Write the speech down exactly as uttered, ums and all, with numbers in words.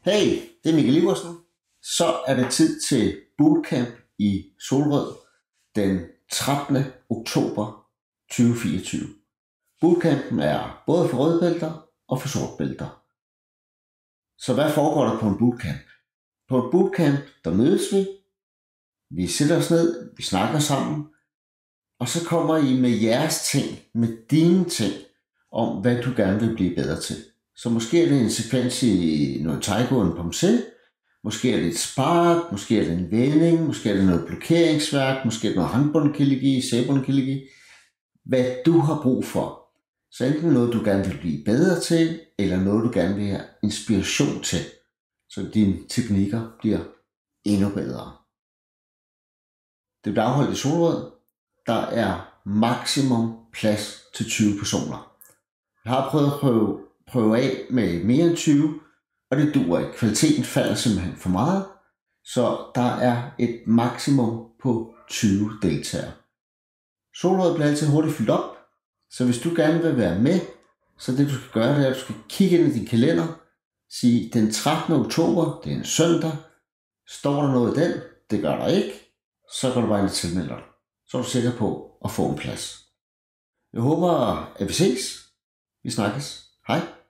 Hey, det er Mikkel Iversen. Så er det tid til bootcamp i Solrød den trettende oktober tyve fireogtyve. Bootcampen er både for rødbælter og for sortbælter. Så hvad foregår der på en bootcamp? På en bootcamp, der mødes vi, vi sætter os ned, vi snakker sammen, og så kommer I med jeres ting, med dine ting, om hvad du gerne vil blive bedre til. Så måske er det en sekvens i noget taiko, en pomse, måske er det et spark, måske er det en vending, måske er det noget blokeringsværk, måske er det noget hangbåndkilegi, sæbåndkilegi. Hvad du har brug for. Så enten noget, du gerne vil blive bedre til, eller noget, du gerne vil have inspiration til, så dine teknikker bliver endnu bedre. Det bliver afholdt i Solrød. Der er maksimum plads til tyve personer. Jeg har prøvet at prøve, prøve af med mere end tyve, og det duer ikke. Kvaliteten falder simpelthen for meget, så der er et maksimum på tyve deltagere. Solrød bliver altid hurtigt fyldt op, så hvis du gerne vil være med, så det du skal gøre, det er, at du skal kigge ind i din kalender, sige den trettende oktober, det er en søndag, står der noget i den, det gør der ikke, så kan du bare ind og tilmelde dig. Så er du sikker på at få en plads. Jeg håber, at vi ses. Vi snakkes. Hej.